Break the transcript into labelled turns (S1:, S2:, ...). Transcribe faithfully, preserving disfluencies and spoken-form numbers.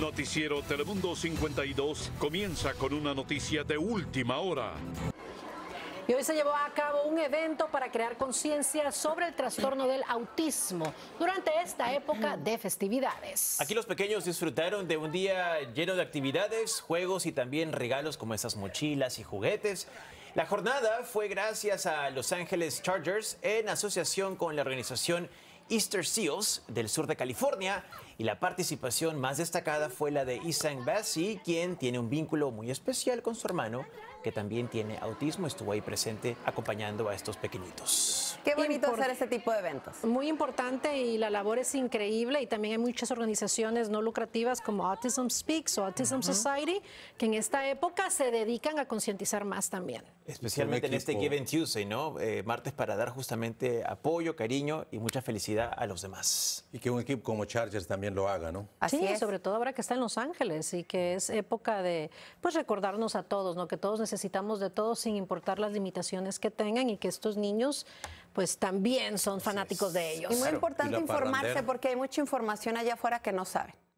S1: Noticiero Telemundo cincuenta y dos comienza con una noticia de última hora.
S2: Y hoy se llevó a cabo un evento para crear conciencia sobre el trastorno del autismo durante esta época de festividades.
S3: Aquí los pequeños disfrutaron de un día lleno de actividades, juegos y también regalos como esas mochilas y juguetes. La jornada fue gracias a Los Ángeles Chargers en asociación con la organización Easterseals del sur de California, y la participación más destacada fue la de Essang Bassey, quien tiene un vínculo muy especial con su hermano, que también tiene autismo. Estuvo ahí presente acompañando a estos pequeñitos.
S4: Qué bonito
S2: Import-
S4: hacer este tipo de eventos.
S2: Muy importante, y la labor es increíble, y también hay muchas organizaciones no lucrativas como Autism Speaks o Autism uh-huh. Society, que en esta época se dedican a concientizar más también.
S3: Especialmente en este Giving Tuesday, ¿no? Eh, martes, para dar justamente apoyo, cariño y mucha felicidad a los demás.
S5: Y que un equipo como Chargers también lo haga, ¿no?
S2: Así
S4: sí,
S2: es. Sobre todo ahora que está en Los Ángeles y que es época de pues recordarnos a todos, ¿no? Que todos necesitamos de todos sin importar las limitaciones que tengan, y que estos niños pues también son fanáticos de ellos.
S4: Y muy
S5: Claro.
S4: importante
S5: Y la
S4: informarse,
S5: parrandera.
S4: porque hay mucha información allá afuera que no saben.